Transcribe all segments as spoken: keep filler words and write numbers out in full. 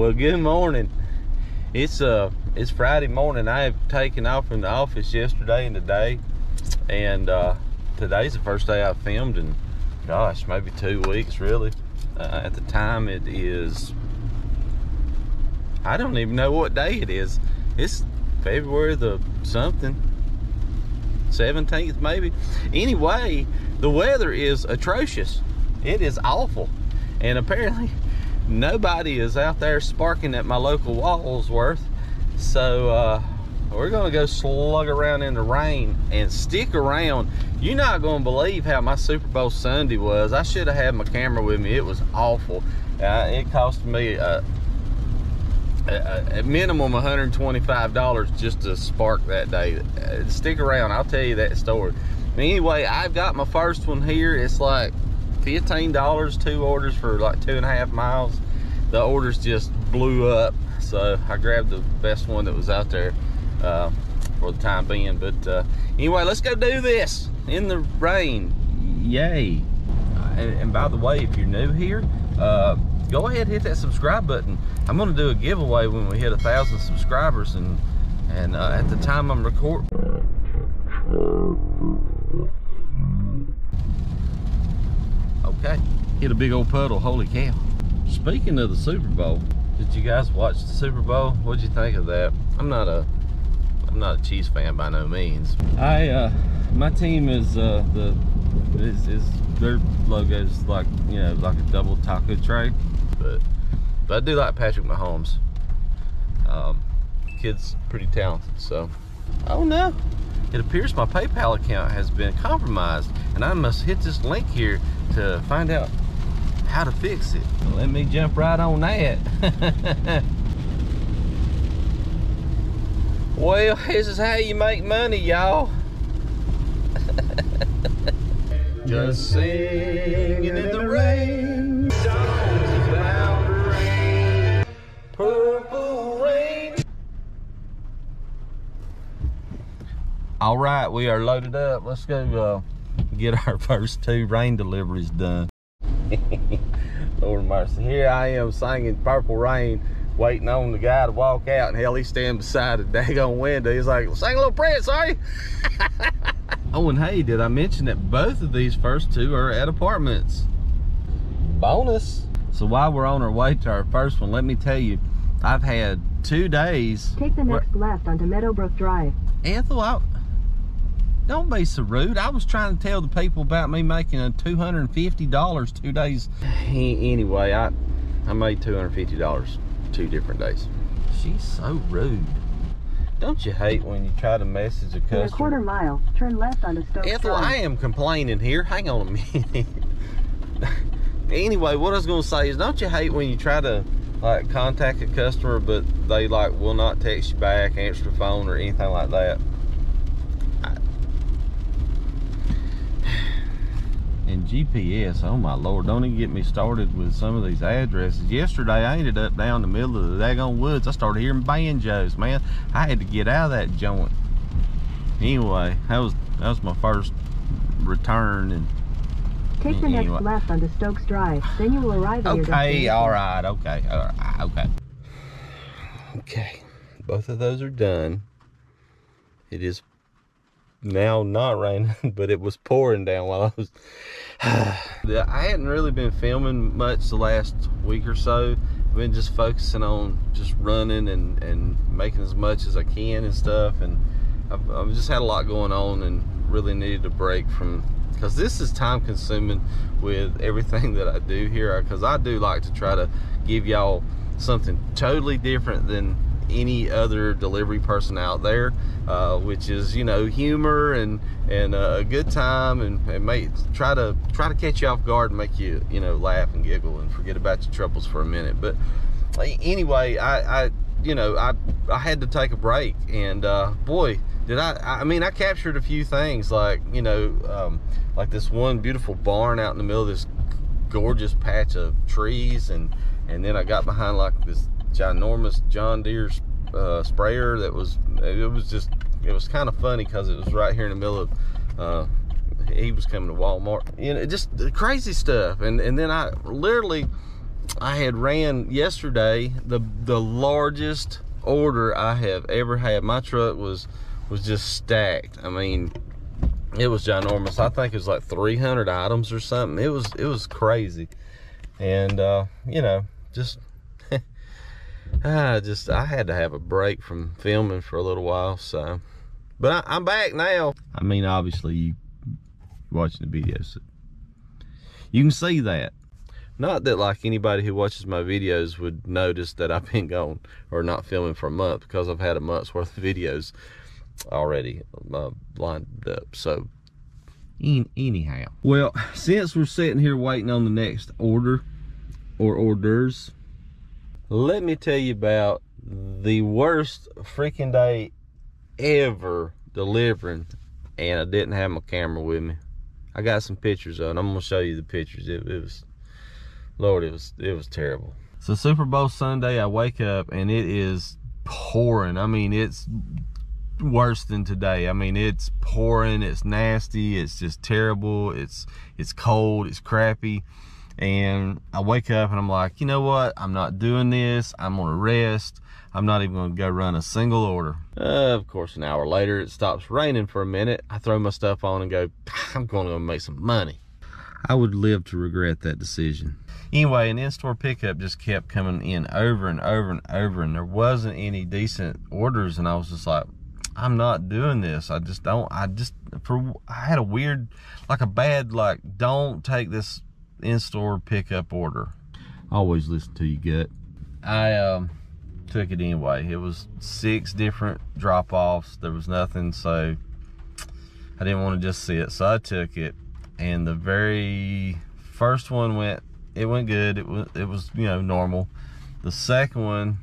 Well, good morning. It's uh, it's Friday morning. I have taken off from the office yesterday and today, and uh, today's the first day I've filmed in, gosh, maybe two weeks really. Uh, at the time, it is, I don't even know what day it is. It's February the something, seventeenth maybe. Anyway, the weather is atrocious. It is awful, and apparently nobody is out there sparking at my local Wallsworth. So uh, we're gonna go slug around in the rain and stick around. You're not gonna believe how my Super Bowl Sunday was. I should have had my camera with me. It was awful. Uh, it cost me a, a, a minimum one hundred twenty-five dollars just to spark that day. Uh, stick around, I'll tell you that story. Anyway, I've got my first one here. It's like fifteen dollars, two orders for like two and a half miles. The orders just blew up, so I grabbed the best one that was out there uh, for the time being. But uh, anyway, let's go do this in the rain. Yay. And, and by the way, if you're new here, uh, go ahead and hit that subscribe button. I'm gonna do a giveaway when we hit a thousand subscribers, and and uh, at the time I'm recording. Okay, hit a big old puddle, holy cow. Speaking of the Super Bowl, did you guys watch the Super Bowl? What'd you think of that? I'm not a, I'm not a Chiefs fan by no means. I, uh, my team is, uh, the, is, is their logo is like, you know, like a double taco tray, but, but I do like Patrick Mahomes. Um, kid's pretty talented, so. Oh no, it appears my PayPal account has been compromised, and I must hit this link here to find out how to fix it. Well, let me jump right on that. Well, this is how you make money, y'all. Just singing in the rain, songs about rain, purple rain. All right, we are loaded up. Let's go uh, get our first two rain deliveries done. Lord mercy. Here I am singing Purple Rain, waiting on the guy to walk out, and hell, he's standing beside the daggone window. He's like, sing a little prayer, sorry. Oh, and hey, did I mention that both of these first two are at apartments? Bonus. So while we're on our way to our first one, let me tell you, I've had two days. Take the next left onto Meadowbrook Drive. Ethel, I, don't be so rude. I was trying to tell the people about me making a two hundred fifty dollars two days. Anyway, I I made two hundred fifty dollars two different days. She's so rude. Don't you hate when you try to message a customer? In a quarter mile, turn left onto Stokes Ethel, Drive. I am complaining here. Hang on a minute. Anyway, what I was going to say is, don't you hate when you try to like contact a customer, but they like will not text you back, answer the phone, or anything like that? And G P S, oh my Lord, don't even get me started with some of these addresses. Yesterday, I ended up down the middle of the daggone woods. I started hearing banjos, man. I had to get out of that joint. Anyway, that was that was my first return. And take the anyway. next left onto Stokes Drive. Then you will arrive at your destination. Okay, all right, okay, all right, okay. Okay, both of those are done. It is now not raining, but it was pouring down while I was I hadn't really been filming much the last week or so. I've been just focusing on just running and and making as much as I can and stuff, and I've, I've just had a lot going on and really needed a break from, because this is time consuming with everything that I do here, because I do like to try to give y'all something totally different than any other delivery person out there, uh, which is, you know, humor and and uh, a good time, and, and make try to try to catch you off guard and make you, you know, laugh and giggle and forget about your troubles for a minute. But anyway, I, I you know I I had to take a break, and uh, boy, did I I mean I captured a few things, like, you know, um, like this one beautiful barn out in the middle of this gorgeous patch of trees, and and then I got behind like this ginormous John Deere uh, sprayer that was, it was just, it was kind of funny because it was right here in the middle of, uh, he was coming to Walmart, you know, just crazy stuff. And and then I literally I had ran yesterday the the largest order I have ever had. My truck was was just stacked. I mean, it was ginormous. I think it was like three hundred items or something. It was it was crazy. And uh, you know, just I just I had to have a break from filming for a little while. So, but I, I'm back now. I mean, obviously, you watching the videos, you can see that. Not that like anybody who watches my videos would notice that I've been gone or not filming for a month, because I've had a month's worth of videos already uh, lined up. So anyhow, well, since we're sitting here waiting on the next order or orders, let me tell you about the worst freaking day ever delivering, and I didn't have my camera with me. I got some pictures of it. I'm gonna show you the pictures. It, it was, Lord, it was it was terrible. So Super Bowl Sunday, I wake up and it is pouring. I mean, it's worse than today. I mean, it's pouring, it's nasty, it's just terrible, it's it's cold, it's crappy. And I wake up and I'm like, you know what, I'm not doing this. I'm gonna rest. I'm not even gonna go run a single order. Uh, of course, an hour later it stops raining for a minute. I throw my stuff on and go, I'm gonna go make some money. I would live to regret that decision. Anyway, an in-store pickup just kept coming in over and over and over, and there wasn't any decent orders, and I was just like, I'm not doing this. I just don't, I just, for, I had a weird, like a bad, like, don't take this in-store pickup order. Always listen to your gut. I um, took it anyway. It was six different drop-offs. There was nothing, so I didn't want to just see it, so I took it. And the very first one went, it went good. It was, it was, you know, normal. The second one,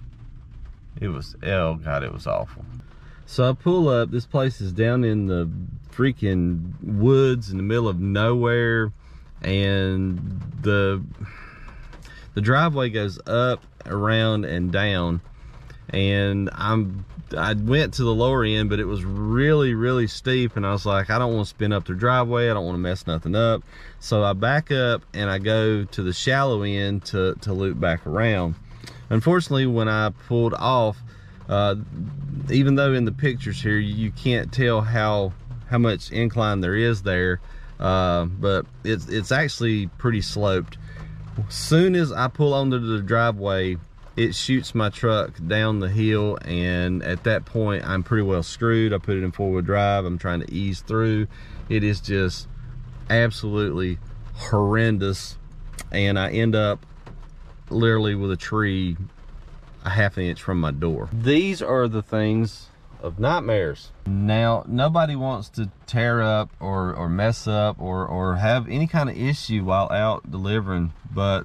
it was, oh God, it was awful. So I pull up, this place is down in the freaking woods in the middle of nowhere, and the, the driveway goes up, around, and down, and I'm, I went to the lower end, but it was really, really steep, and I was like, I don't want to spin up the driveway, I don't want to mess nothing up. So I back up and I go to the shallow end to, to loop back around. Unfortunately, when I pulled off, uh, even though in the pictures here, you can't tell how, how much incline there is there, uh, but it's, it's actually pretty sloped. As soon as I pull onto the driveway, it shoots my truck down the hill, and at that point I'm pretty well screwed. I put it in four-wheel drive. I'm trying to ease through. It is just absolutely horrendous, and I end up literally with a tree a half an inch from my door. These are the things of nightmares. Now, nobody wants to tear up or, or mess up or, or have any kind of issue while out delivering, but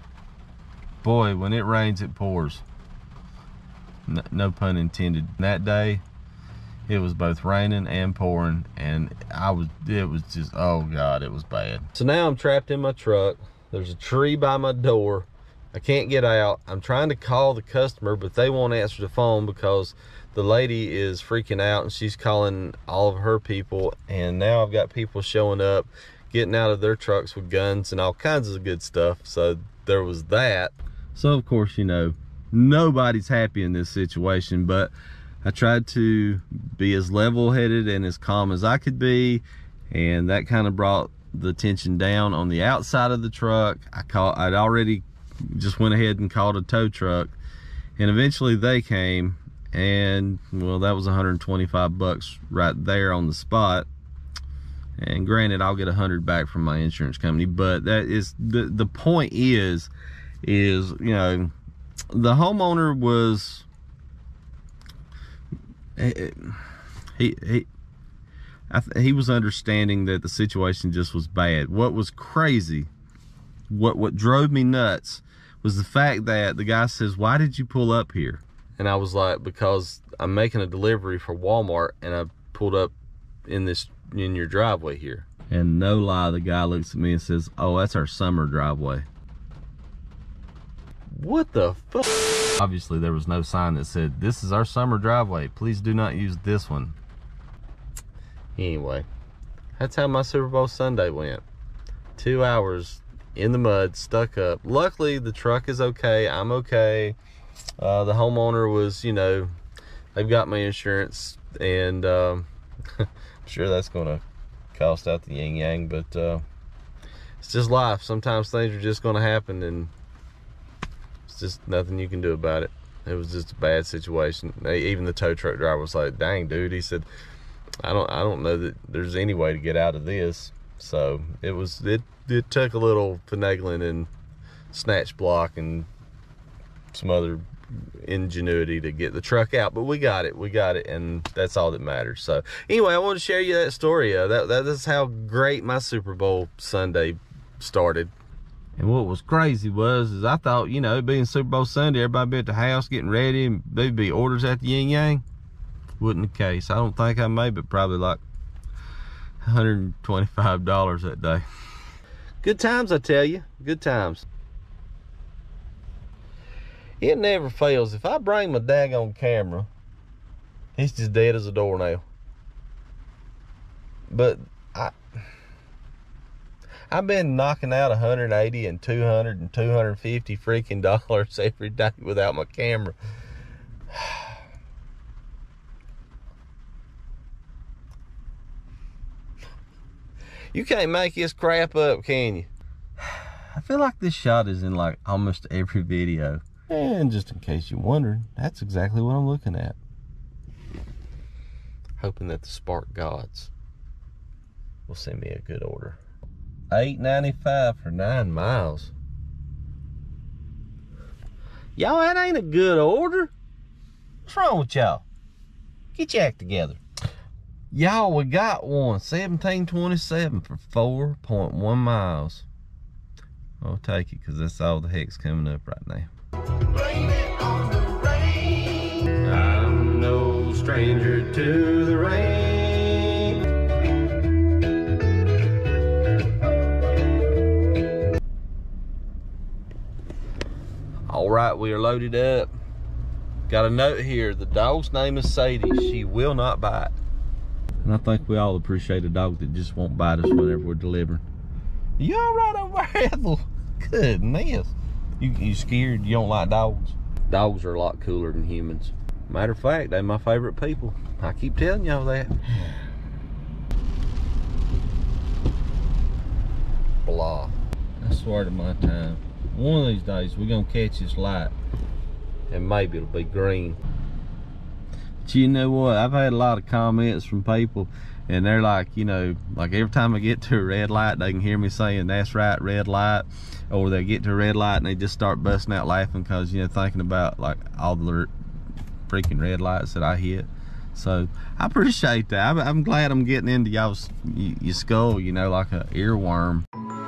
boy, when it rains, it pours. No, no pun intended. That day, it was both raining and pouring, and I was, it was just, oh God, it was bad. So now I'm trapped in my truck. There's a tree by my door. I can't get out. I'm trying to call the customer, but they won't answer the phone because the lady is freaking out and she's calling all of her people. And now I've got people showing up, getting out of their trucks with guns and all kinds of good stuff. So there was that. So of course, you know, nobody's happy in this situation, but I tried to be as level-headed and as calm as I could be, and that kind of brought the tension down on the outside of the truck. I call, I'd already just went ahead and called a tow truck, and eventually they came, and well, that was one hundred twenty-five bucks right there on the spot. And granted, I'll get a hundred back from my insurance company, but that is the the point is is you know, the homeowner was he he I th he was understanding that the situation just was bad. What was crazy, what what drove me nuts, was the fact that the guy says, "Why did you pull up here?" And I was like, "Because I'm making a delivery for Walmart, and I pulled up in this in your driveway here." And no lie, the guy looks at me and says, "Oh, that's our summer driveway." What the fuck? Obviously, there was no sign that said, "This is our summer driveway. Please do not use this one." Anyway, that's how my Super Bowl Sunday went. Two hours in the mud, stuck up. Luckily, the truck is okay. I'm okay. Uh, the homeowner was, you know, they've got my insurance, and um, I'm sure that's going to cost out the yin yang, but uh, it's just life. Sometimes things are just going to happen, and it's just nothing you can do about it. It was just a bad situation. Even the tow truck driver was like, "Dang, dude," he said, I don't, I don't know that there's any way to get out of this. So it was, it, it took a little finagling and snatch block and some other ingenuity to get the truck out, but we got it, we got it, and that's all that matters. So anyway, I wanted to share you that story. Uh, that, that is how great my Super Bowl Sunday started. And what was crazy was, is I thought, you know, being Super Bowl Sunday, everybody be at the house getting ready, and there'd be orders at the yin yang. Wasn't the case. I don't think I made but probably like one hundred twenty-five dollars that day. Good times, I tell you. Good times. It never fails. If I bring my daggone camera, it's just dead as a doornail. But I, I've been knocking out one hundred eighty and two hundred and two hundred fifty freaking dollars every day without my camera. You can't make this crap up, can you? I feel like this shot is in like almost every video. And just in case you're wondering, that's exactly what I'm looking at. Hoping that the spark gods will send me a good order. eight ninety-five for nine miles. Y'all, that ain't a good order. What's wrong with y'all? Get your act together. Y'all, we got one. seventeen twenty-seven for four point one miles. I'll take it because that's all the heck's coming up right now. Blame it on the rain. I'm no stranger to the rain. All right, we are loaded up. Got a note here. The dog's name is Sadie. She will not bite. And I think we all appreciate a dog that just won't bite us whenever we're delivering. You all right over there, Ethel? Goodness. You, you scared? You don't like dogs? Dogs are a lot cooler than humans. Matter of fact, they're my favorite people. I keep telling y'all that. Blah. I swear to my time, one of these days we're gonna catch this light, and maybe it'll be green. But you know what? I've had a lot of comments from people, and they're like, you know, like every time I get to a red light, they can hear me saying, "That's right, red light," or they get to a red light and they just start busting out laughing because, you know, thinking about like all the freaking red lights that I hit. So I appreciate that. I'm, I'm glad I'm getting into y'all's your skull, you know, like an earworm.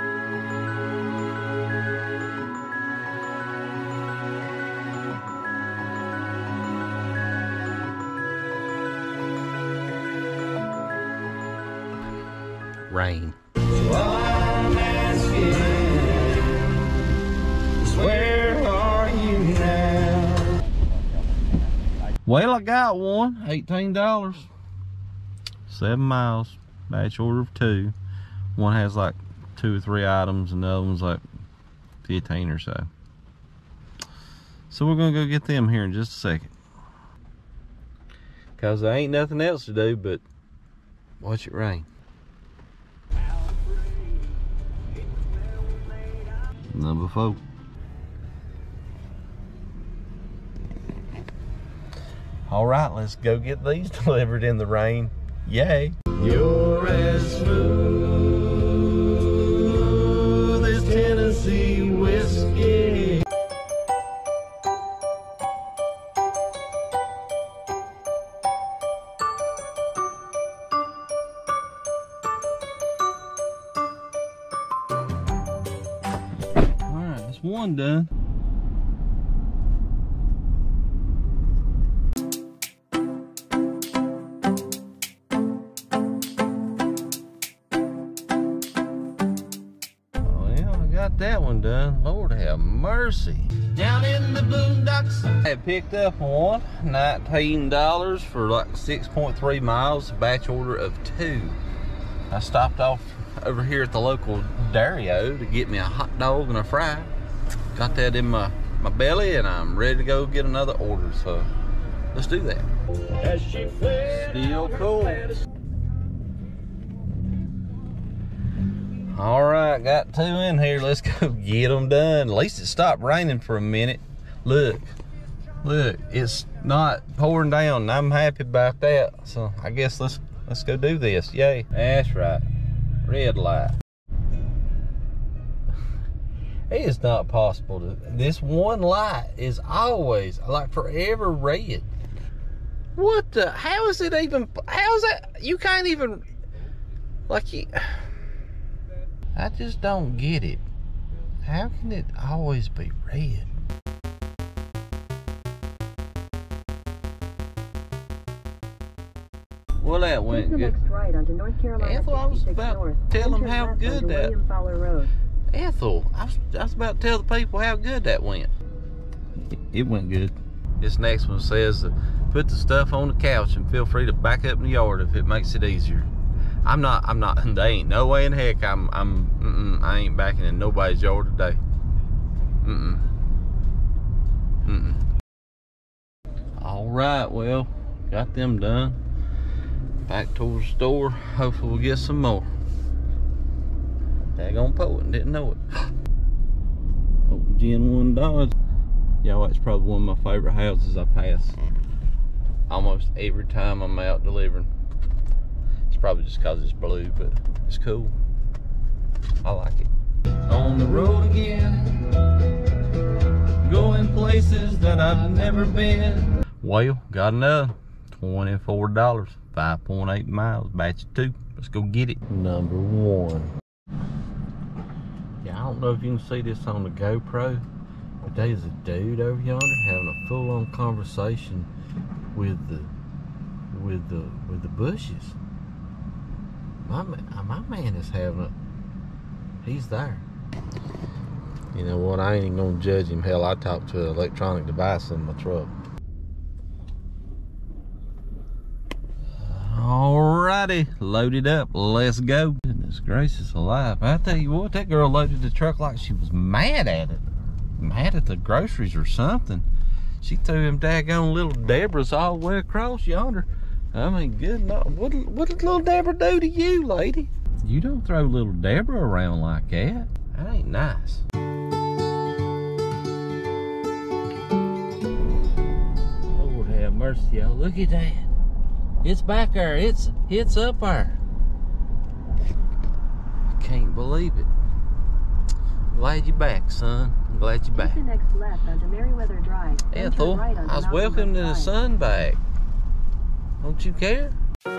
Rain. So I'm asking, where are you now? Well, I got one. eighteen dollars. Seven miles. Batch order of two. One has like two or three items, and the other one's like fifteen or so. So we're gonna go get them here in just a second. Cause there ain't nothing else to do but watch it rain. Number four. All right, let's go get these delivered in the rain. Yay. You're as smooth as Tennessee whiskey. One done. Oh yeah, I got that one done. Lord have mercy. Down in the boondocks. I had picked up one, nineteen dollars for like six point three miles, batch order of two. I stopped off over here at the local Dario to get me a hot dog and a fry. Got that in my, my belly, and I'm ready to go get another order. So let's do that. Still cool. All right, got two in here. Let's go get them done. At least it stopped raining for a minute. Look, look, it's not pouring down, and I'm happy about that. So I guess let's let's go do this. Yay. That's right. Red light. It is not possible to, this one light is always like forever red. What the, how is it even, how is that, you can't even, like you, I just don't get it. How can it always be red? Well, that went good. Next right onto North Carolina Ethel, I was about north. to tell them Enter how left good onto that. William Fowler Road. Ethel, I was, I was about to tell the people how good that went. It, it went good. This next one says, uh, put the stuff on the couch and feel free to back up in the yard if it makes it easier. I'm not, I'm not, there ain't no way in heck I'm, I'm, mm-mm, I ain't backing in nobody's yard today. Mm-mm. Mm-mm. All right, well, got them done. Back towards the store. Hopefully we'll get some more. Daggone poet, didn't know it. Oh, Gen one Dodge. Y'all, that's probably one of my favorite houses I pass almost every time I'm out delivering. It's probably just cause it's blue, but it's cool. I like it. On the road again, going places that I've never been. Well, got another twenty-four dollars, five point eight miles, batch of two. Let's go get it. Number one. Yeah, I don't know if you can see this on the GoPro, but there's a dude over yonder having a full-on conversation with the with the with the bushes. My man, my man is having a. He's there. You know what? I ain't even gonna judge him. Hell, I talk to an electronic device in my truck. Alrighty, loaded up, let's go. Goodness gracious alive. I tell you what, that girl loaded the truck like she was mad at it. Mad at the groceries or something. She threw them daggone little Deborahs all the way across yonder. I mean, good enough. What, what did little Deborah do to you, lady? You don't throw little Deborah around like that. That ain't nice. Lord have mercy, y'all. Look at that. It's back there. It's it's up there. I can't believe it. Glad you're back, son. I'm glad you're back. Take the next left onto Meriwether Drive. Ethel, right I was welcome to the sun back. Don't you care?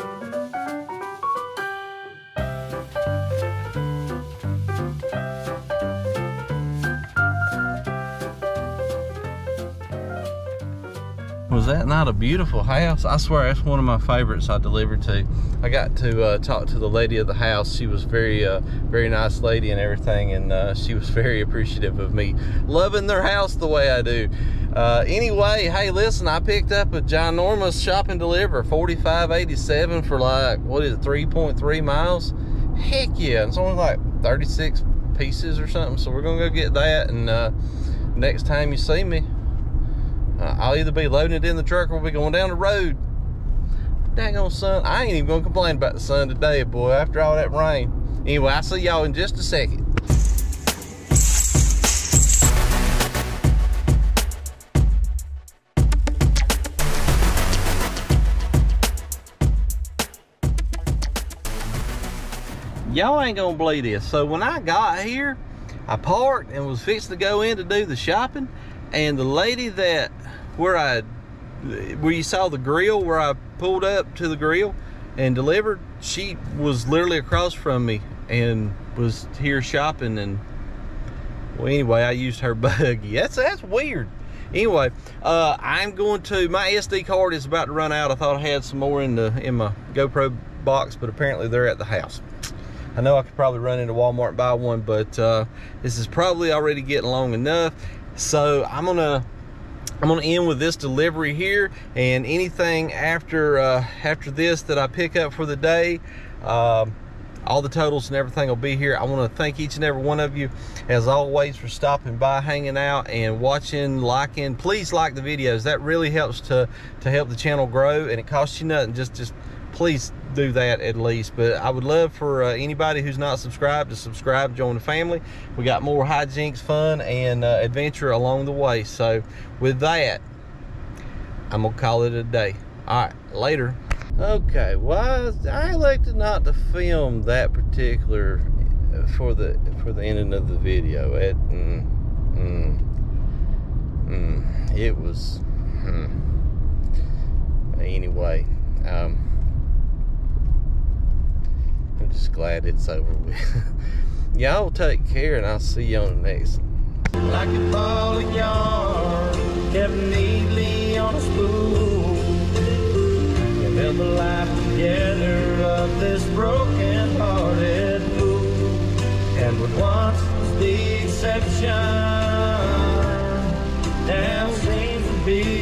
Was that not a beautiful house? I swear that's one of my favorites I delivered to. I got to uh, talk to the lady of the house. She was very, uh, very nice lady and everything, and uh, she was very appreciative of me loving their house the way I do. Uh, anyway, hey, listen, I picked up a ginormous shop and deliver, forty-five eighty-seven for like, what is it, three point three miles? Heck yeah, it's only like thirty-six pieces or something, so we're gonna go get that, and uh, next time you see me, Uh, I'll either be loading it in the truck or we'll be going down the road. Daggone sun. I ain't even gonna complain about the sun today, boy, after all that rain. Anyway, I'll see y'all in just a second. Y'all ain't gonna believe this. So when I got here, I parked and was fixing to go in to do the shopping, and the lady that where I where you saw the grill, where I pulled up to the grill and delivered, she was literally across from me and was here shopping. And well, anyway, I used her buggy. That's that's weird. Anyway, uh, I'm going to, my S D card is about to run out. I thought I had some more in the in my GoPro box, but apparently they're at the house. I know I could probably run into Walmart and buy one, but uh, this is probably already getting long enough. So I'm gonna I'm gonna end with this delivery here, and anything after uh, after this that I pick up for the day, uh, All the totals and everything will be here. I want to thank each and every one of you, as always, for stopping by, hanging out, and watching, liking. Please like the videos. That really helps to to help the channel grow, and it costs you nothing. Just just please do that at least. But I would love for uh, anybody who's not subscribed to subscribe, join the family. We got more hijinks, fun, and uh, adventure along the way. So with that, I'm gonna call it a day. All right, later. Okay, well, I, I elected not to film that particular for the for the ending of the video. It, mm, mm, mm, it was. Hmm. Anyway, um, I'm just glad it's over with. Y'all take care, and I'll see you on the next one. Like a ball of yarn, kept neatly on a spool. Held the life together of this broken-hearted fool, and what once was the exception now seems to be